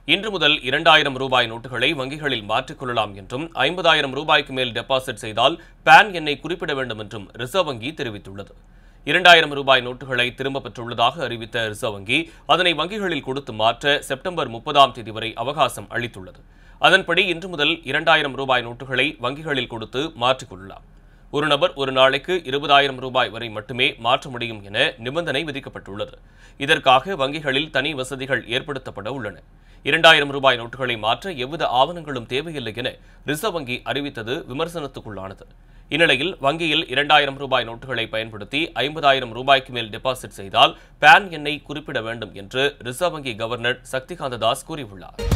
இன்று முதல் 2000 ரூபாய் நோட்டுகளை வங்கிகளில் மாற்றிக்கொள்ளலாம் என்றும் 50,000 ரூபாய்க்கு மேல் டெபாசிட் செய்தால் பான் எண்ணை குறிப்பிட வேண்டும் என்றும் ரிசர்வ் வங்கி தெரிவித்துள்ளது. 2000 ரூபாய் நோட்டுகளை திரும்ப பெற்றுள்ளதாக அறிவித்த ரிசர்வ் வங்கி அதனை வங்கிகளில் கொடுத்து மாற்ற செப்டம்பர் 30ஆம் தேதி வரை அவகாசம் அளித்துள்ளது. அதன்படி இன்று முதல் 2000 ரூபாய் நோட்டுகளை வங்கிகளில் கொடுத்து மாற்றிக்கொள்ளலாம். ஒரு நபர் ஒரு நாளைக்கு 20,000 ரூபாய் வரை மட்டுமே மாற்ற முடியும் என நிபந்தனை விதிக்கப்பட்டுள்ளது. இதற்காக வங்கிகளில் தனி வசதிகள் ஏற்படுத்தப்பட உள்ளன. 2000 ரூபாய் நோட்டுகளை மாற்ற எவ்வித ஆவணங்களும் தேவையில்லை என ரிசர்வ் வங்கி அறிவித்தது விமர்சனத்துக்குள்ளானது. இந்நிலையில் வங்கியில் 2000 ரூபாய் நோட்டுகளை பயன்படுத்தி 50,000 ரூபாய்க்கு மேல் டெபாசிட் செய்தால் பான் எண்ணை குறிப்பிட வேண்டும் என்று ரிசர்வ் வங்கி கவர்னர் சக்திகாந்த தாஸ் கூறியுள்ளார்.